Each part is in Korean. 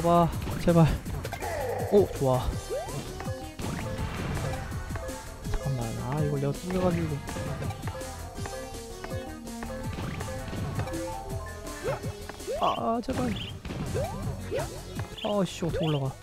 바꿔봐 제발. 오 좋아. 잠깐만. 아 이걸 내가 뚫려가지고. 아 제발. 아씨 어떻게 올라가.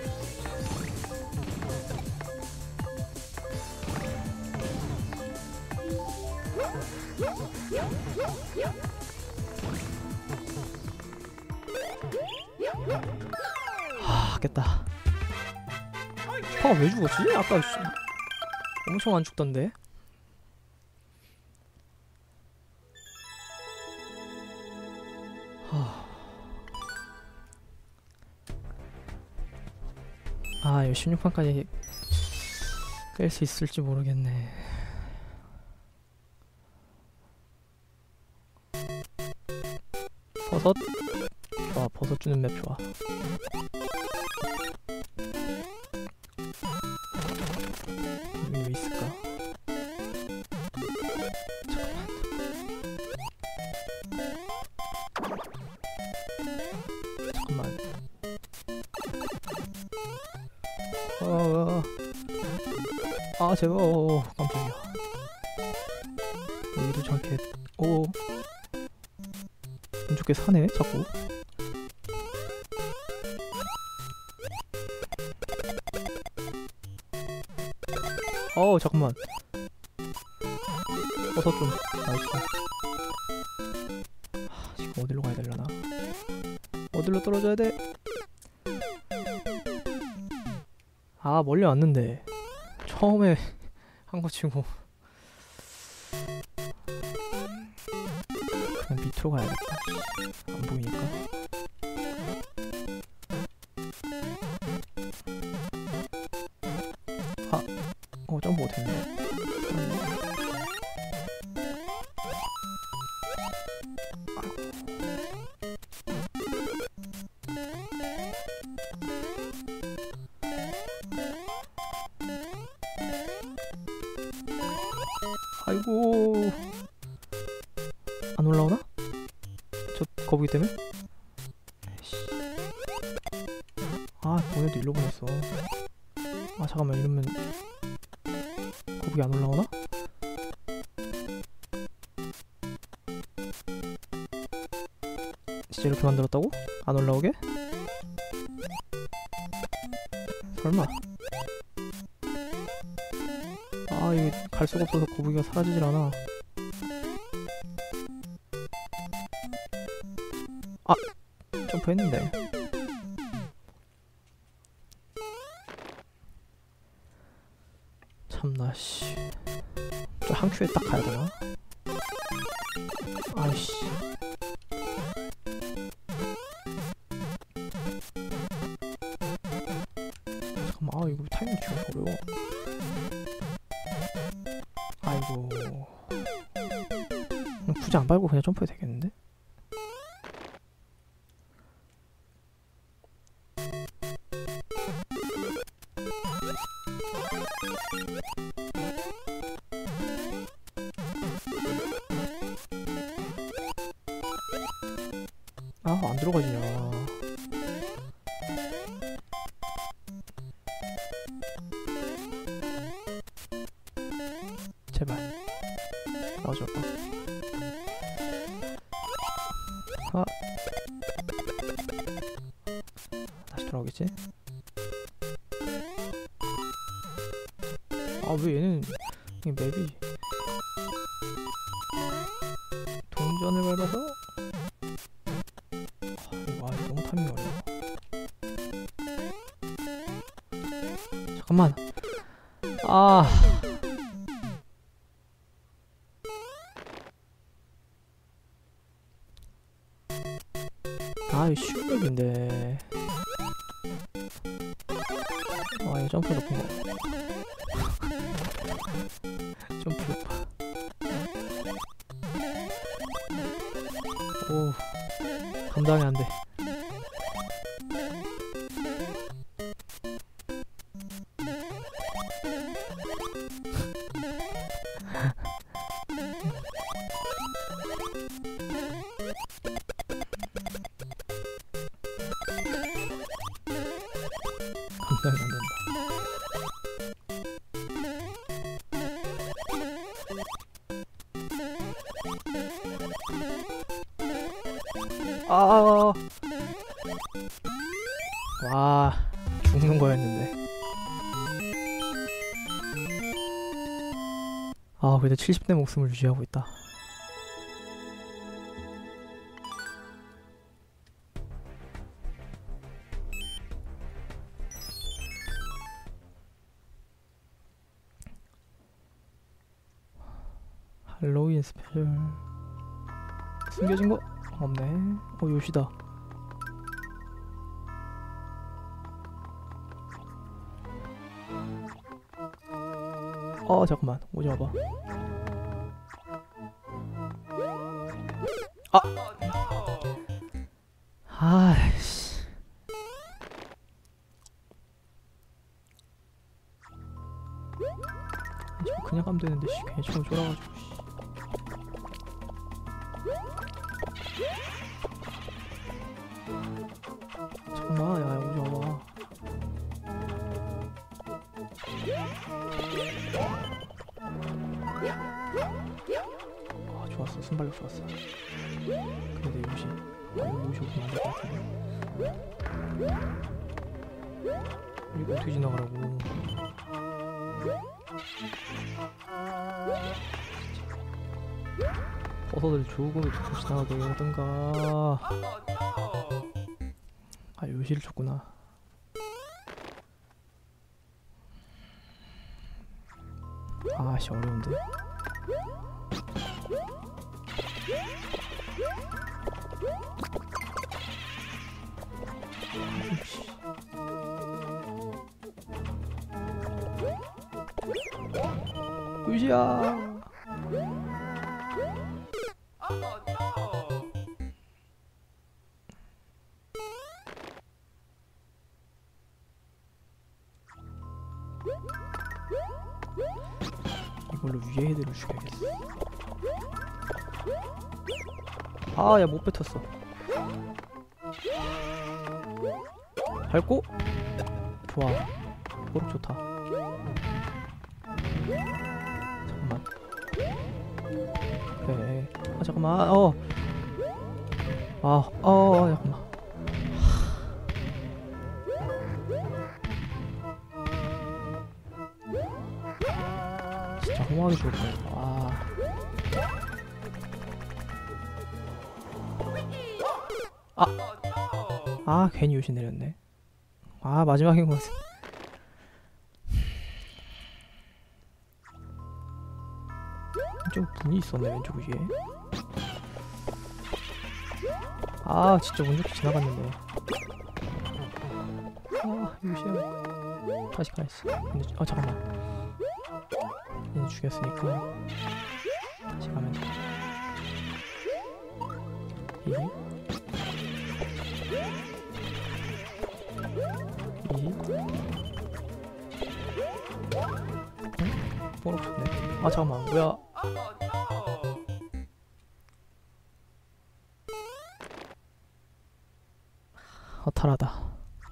깼다. 슈퍼가 왜 죽었지? 아까 엄청 안 죽던데. 아 이거 16판까지 깰 수 있을지 모르겠네. 버섯? 좋아, 버섯 주는 맵 좋아. 여기 왜 있을까? 잠깐만. 아 제발. 깜짝이야. 여기도 저렇게. 오 운 좋게 사네 자꾸. 잠깐만. 버섯 좀. 나이스. 지금 어디로 가야 되려나? 어디로 떨어져야 돼? 아 멀리 왔는데 처음에 한 거 치고 그냥 밑으로 가야겠다. 안 보이니까. 점프 못했네. 아이고. 안 올라오나? 저 거북이 때문에? 아 보내도 일로 보냈어. 아 잠깐만 이러면 거북이 안 올라오나? 진짜 이렇게 만들었다고? 안 올라오게? 설마. 아 이거 갈 수가 없어서 거북이가 사라지질 않아. 아! 점프했는데. 참나 씨. 저 한 큐에 딱 가야 되나? 아이씨. 잠깐만. 아 이거 타이밍 지금 어려워. 아이고. 굳이 안 밟고 그냥 점프해도 되겠는데? 아, 안 들어가지냐. 제발. 나와줘봐. 아. 다시 돌아오겠지? 아, 왜 얘는, 이 맵이. 동전을 밟아서? 와, 이거 너무 타이밍이 어려워. 잠깐만. 아. 아, 이거 쉬운 맵인데. 아, 이거 점프 높은 거. 점프 높아. 오, 감당이 안 돼. 분양이 안 된다. 아, 와, 죽는 거였는데. 아, 그래도 70대 목숨을 유지하고 있다. 할로윈 스페셜. 숨겨진 거 없네. 요시다. 잠깐만, 오지 마봐. 아이씨. 저거 그냥 가면 되는데, 씨, 괜히 저거 쫄아가지고, 씨. 잠깐만, 야, 오지 마봐. 좋았어, 순발력 좋았어. 근데 요시 없으면 안 될 것 같은데. 이거 어떻게 지나가라고. 버섯을 조금 더 지나가게 하든가. 요시를 줬구나. 아씨, 어려운데. 요시야. 이걸로 위에 헤드를 죽여야겠어. 야, 못 뱉었어. 밟고. 좋아, 호록 좋다. 잠깐만. 그래. 잠깐만. 잠깐만. 진짜 허무하게 좋을 거야. 괜히 요시 내렸네. 마지막인 것 같아. 좀 문이 있었네, 왼쪽 위에. 진짜 운 좋게 지나갔는데. 요시야. 다시 가야지. 근데, 잠깐만. 얘는 죽였으니까. 다시 가면 돼. 뽀록 쳤네. 잠깐만, 뭐야. 허탈하다.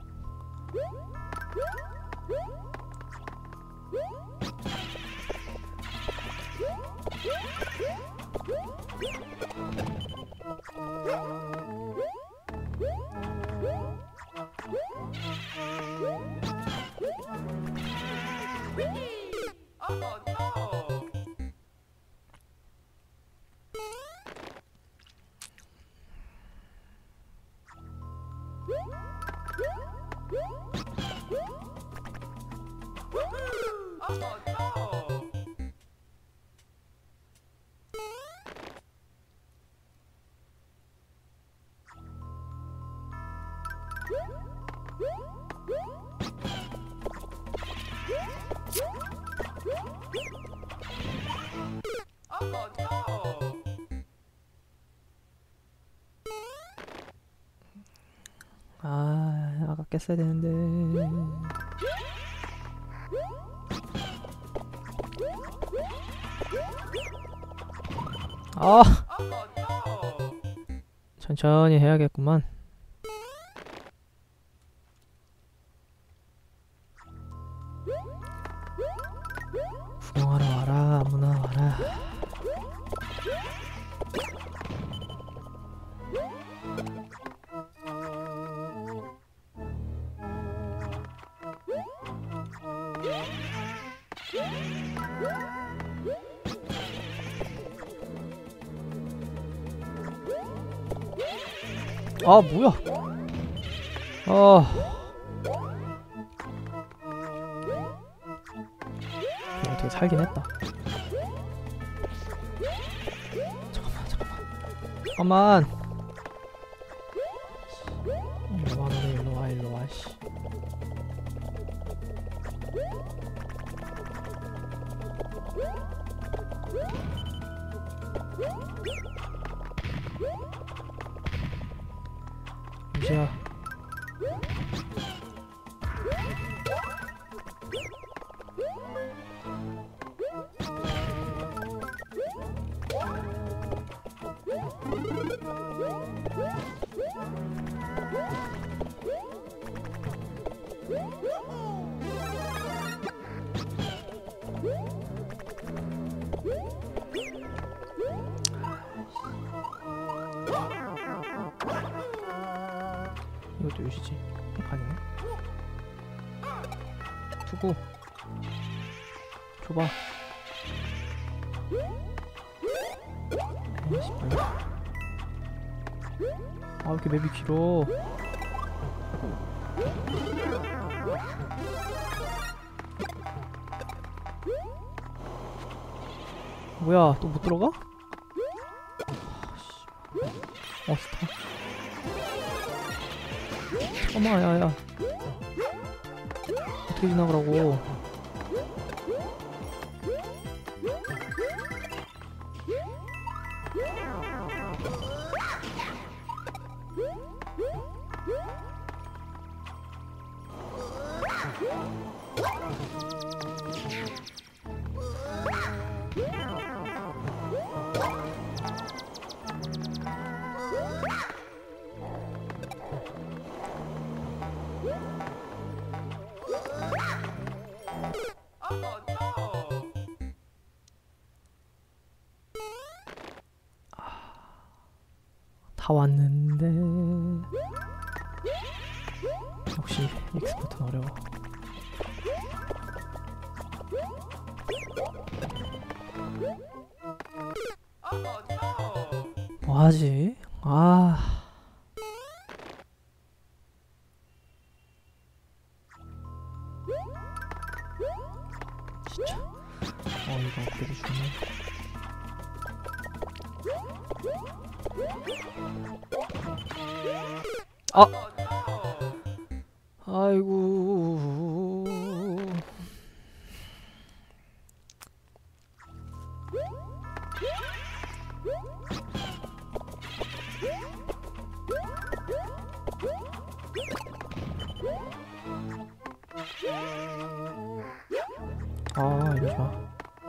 아까 깼어야 되는데. 천천히 해야겠구만. 아 뭐야? 아 어떻게 살긴 했다. 잠깐만. 일로와 너네 일로와 일로와 씨. 유시야. 이것도 요시지. 아니네. 두고 줘봐. 씨발. 아, 왜 이렇게 맵이 길어? 뭐야, 또 못 들어가? 스타. 잠깐만, 야야. 어떻게 지나가라고? 다 왔는데 역시 익스포트는 어려워. 뭐하지? 진짜 이거 어떻게 주네. 아이고. 이거 좋아.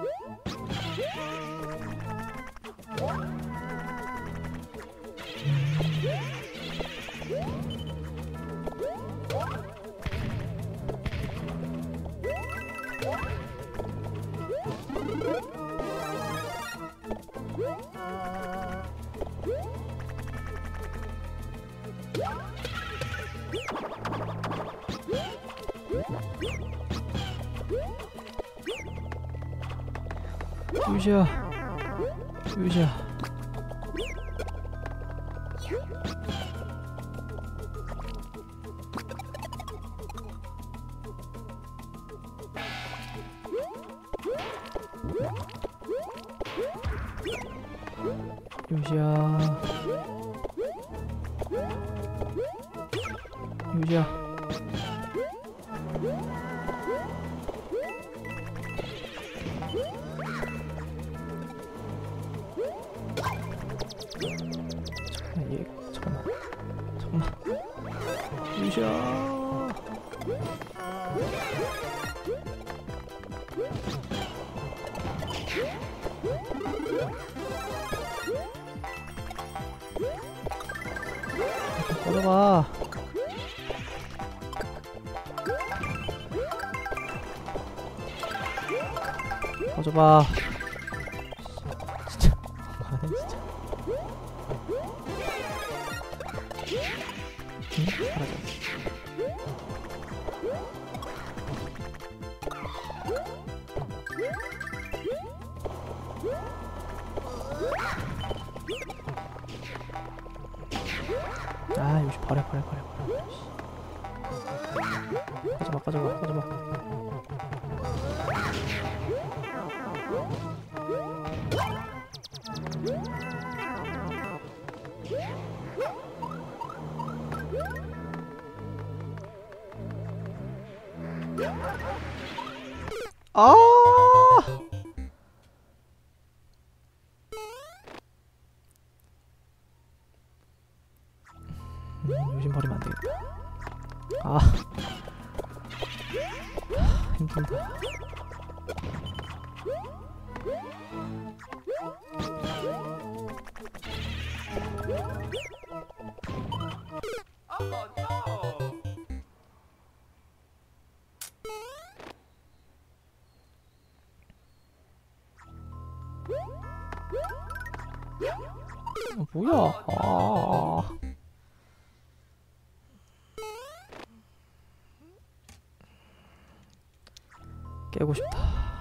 유시야, 유시야. 유시야, 유시야. 잠깐만. 유시야. 꺼져봐. 꺼져봐. 진짜 안해 진짜. 사라져. 아 요시 버려. 씨. 가져봐. 아! 요즘 버리면 안 되겠다. 아, 힘들다. 뭐야? 깨고 싶다.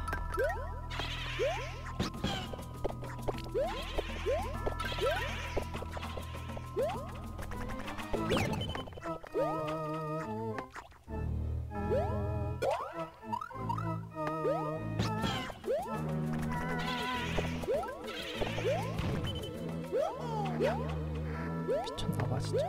미쳤나봐 진짜.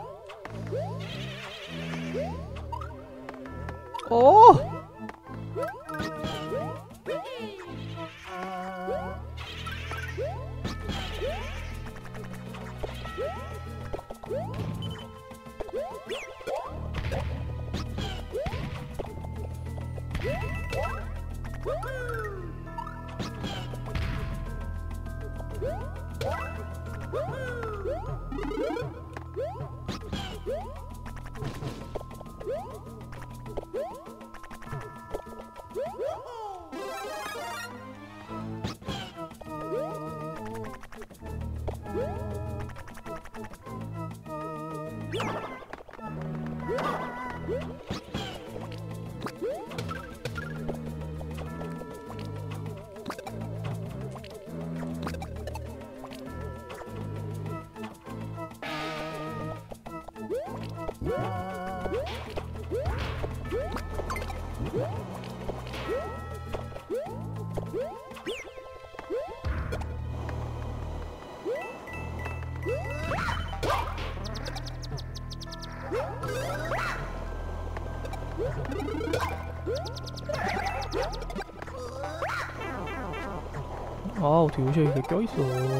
아 어떻게 요시가 이게 껴있어.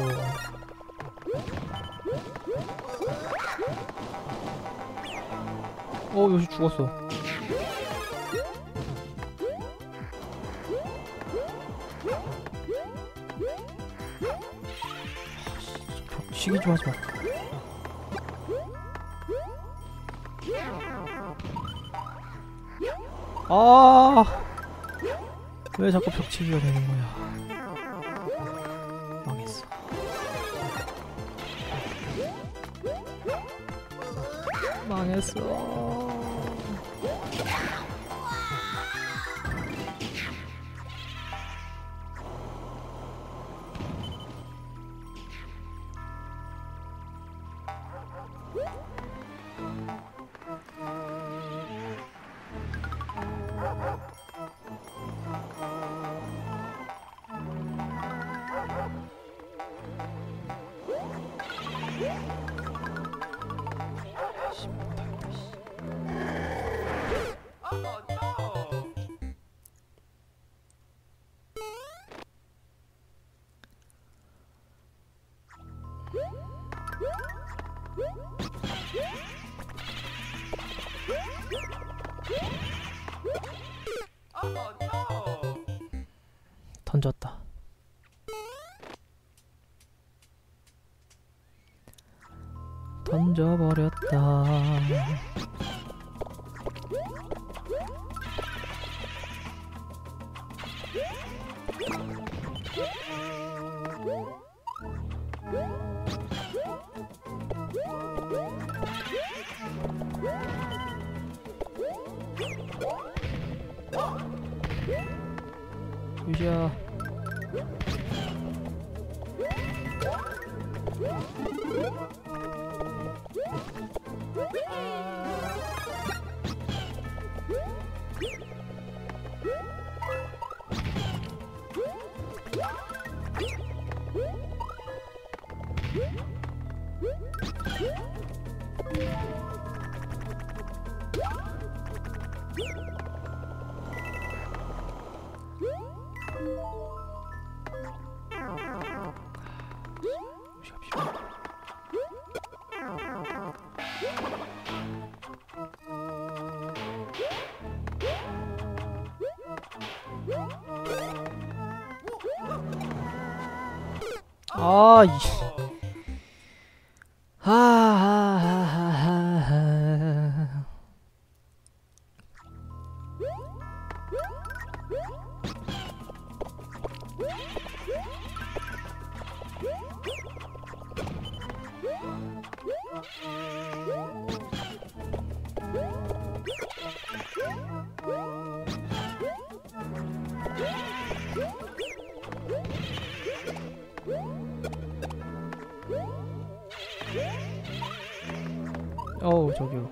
요시 죽었어. 시기 좀 하지마. 왜 자꾸 벽치기가 되는 거야. 망했어. 망했어. 던졌다. 던져버렸다. 유시야. 요시가 필요해. 아, 이. 하하하하하. 어우, 저기요.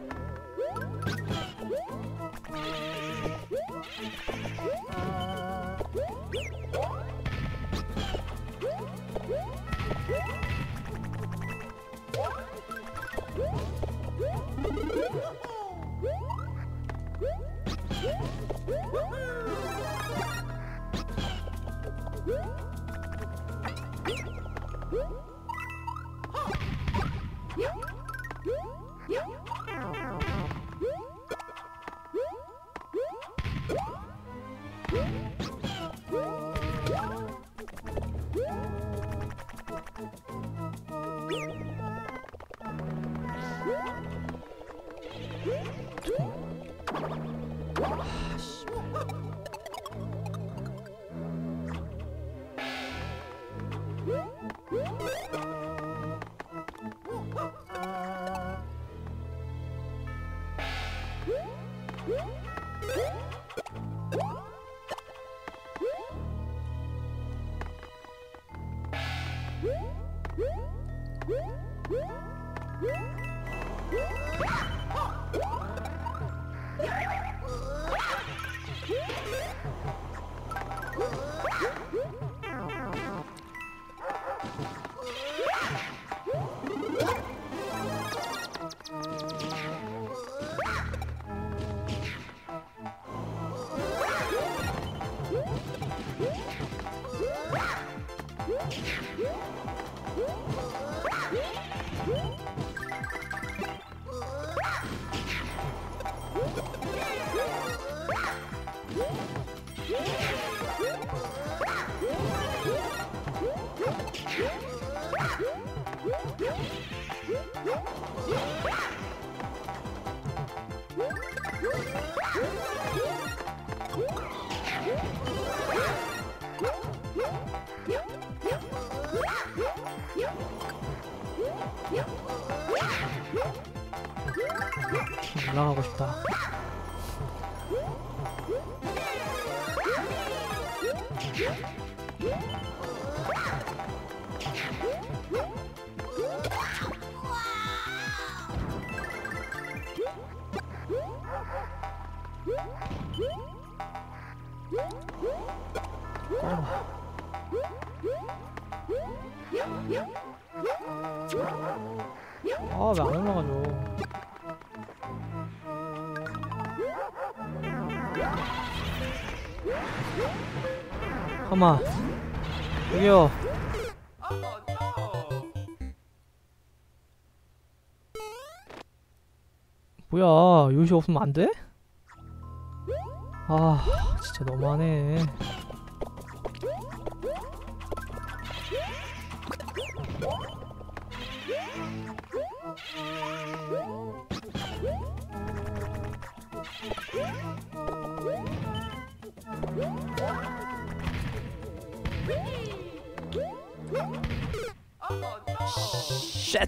올라가고 싶다. 아, 왜 안 올라가죠? 가마 여기요. 뭐야, 요시 없으면 안 돼? 아, 진짜 너무하네. 쉣.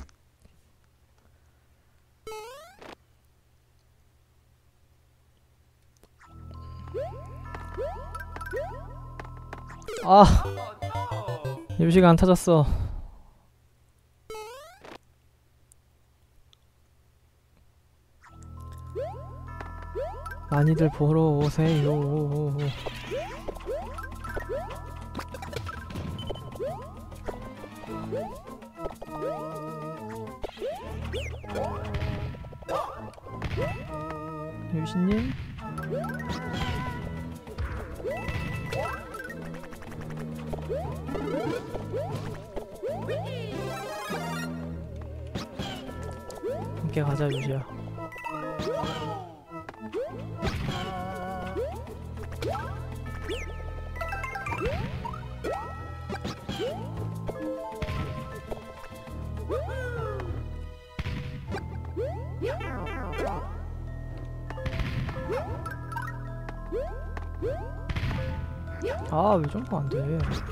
아, 요시가 안 타졌어. 많이들 보러 오세요. 요시님? 함께 가자 유시야. 아, 왜 점프 안 돼?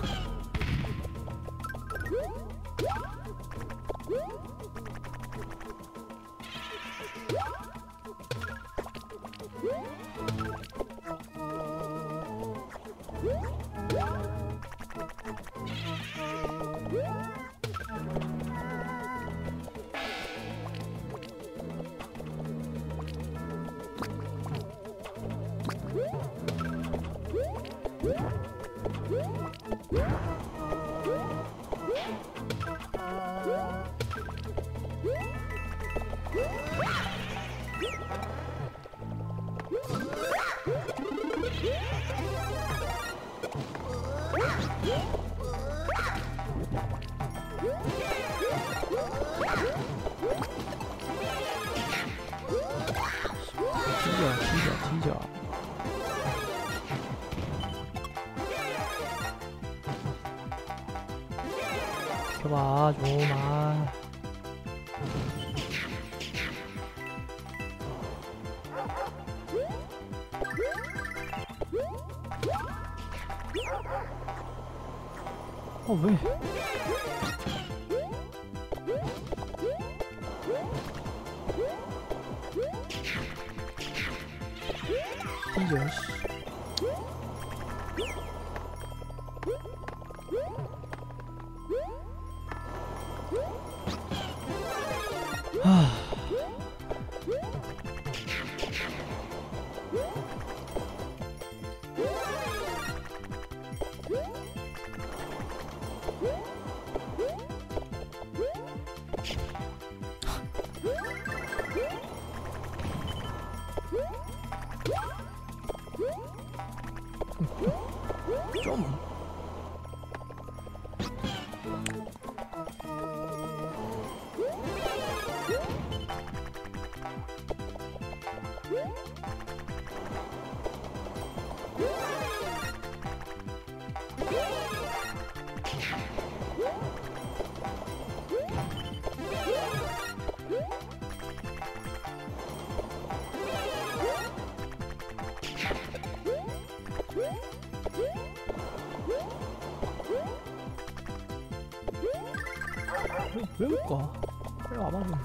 진짜. 켜봐 좀. 아. 왜? 이제 씨. 좀. 왜 못 가? 빨리 와봐 좀.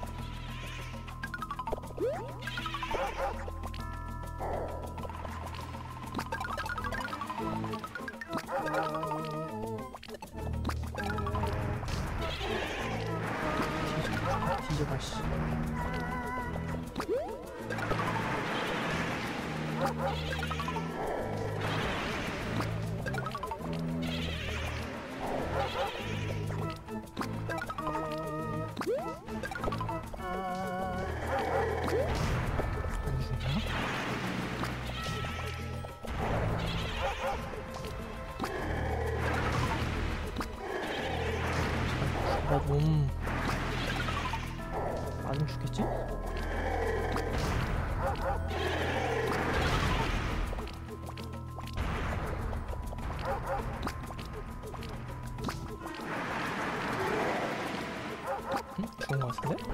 뒤져봐 씨. 나 좀 맞으면 죽겠지? 응? 죽은 거 같은데?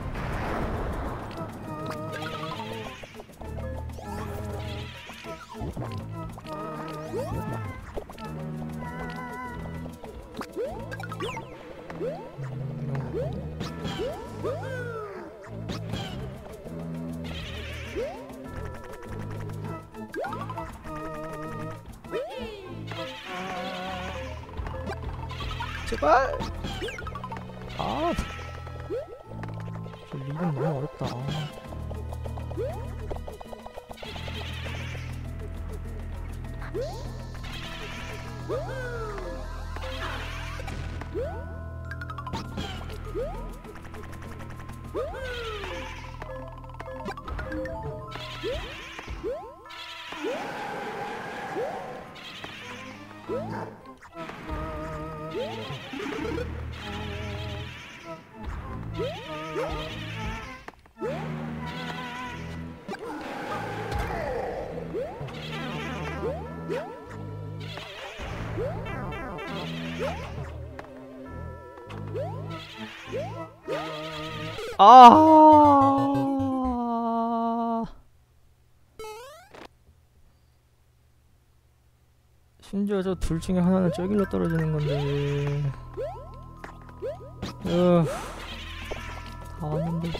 제발! 아, 저 리본 너무 어렵다. 아 심지어 저 둘 중에 하나는 저길로 떨어지는 건데. 다 왔는데.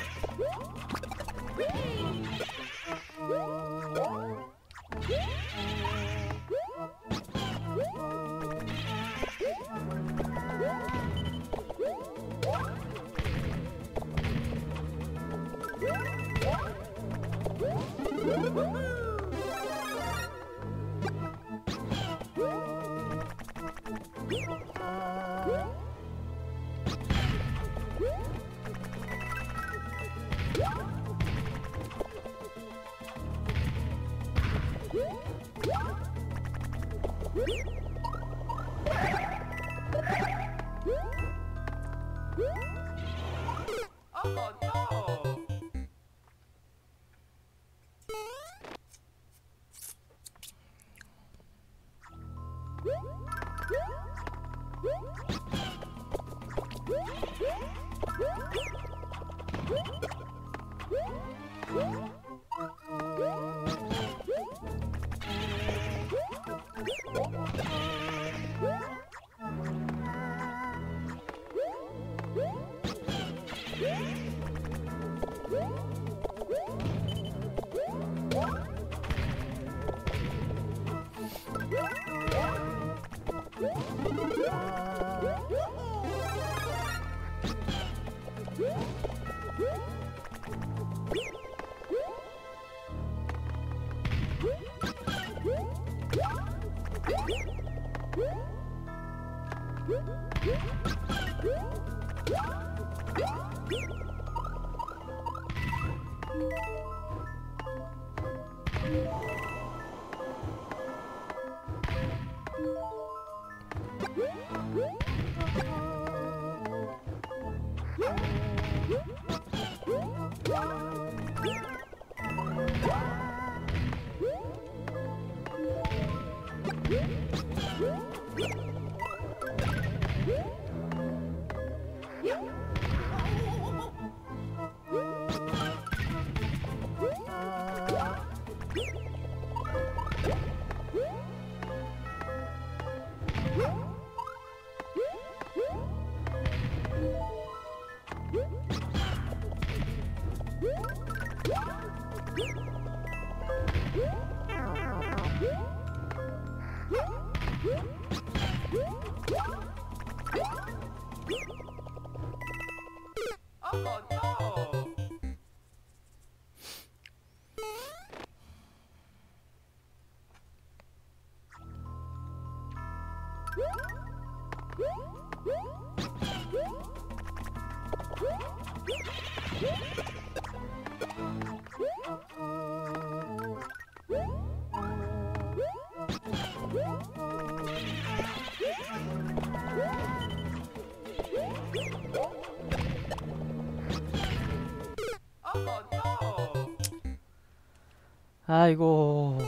아이고,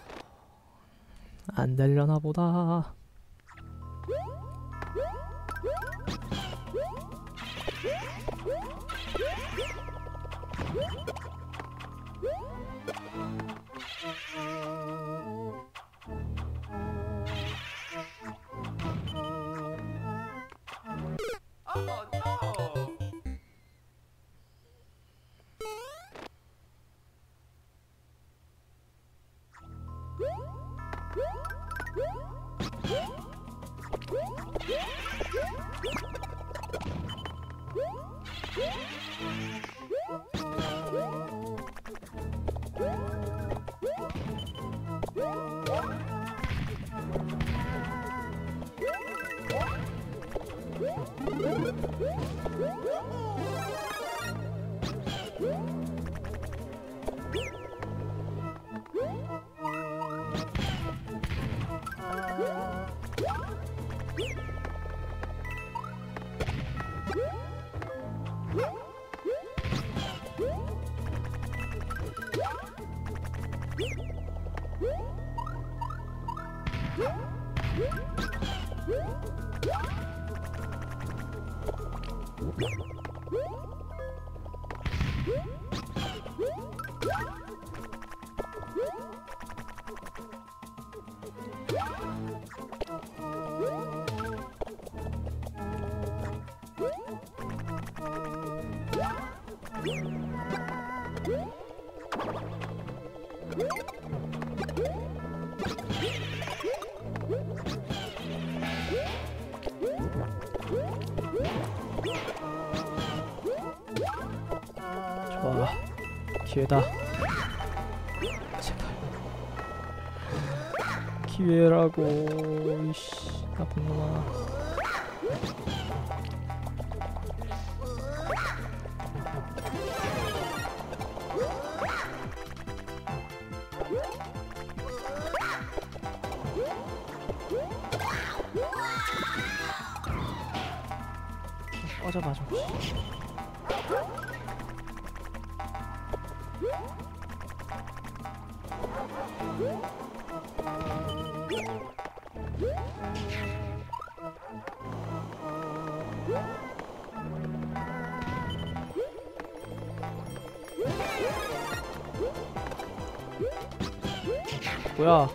안 되려나 보다. 좋아, 기회다. 제발 기회라고. 이씨, 나쁜 놈아. 꺼져봐 좀. 뭐야?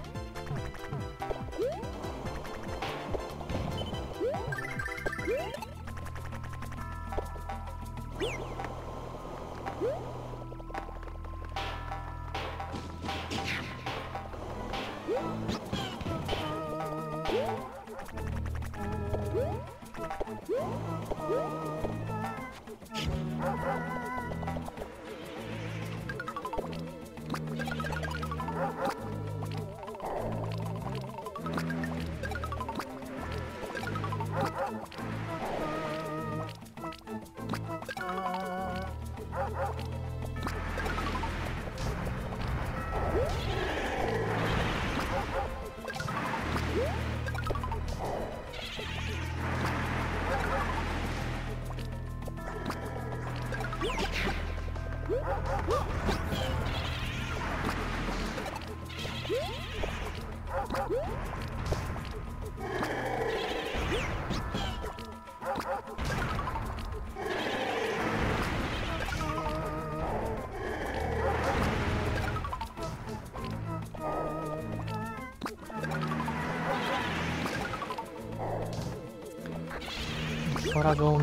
죽어라 좀.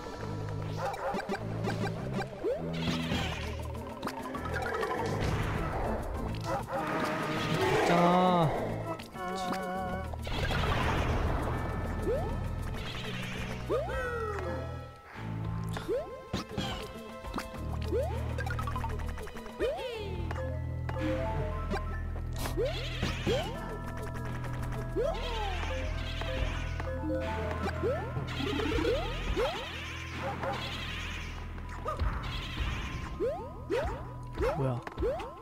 있잖아. 뭐야?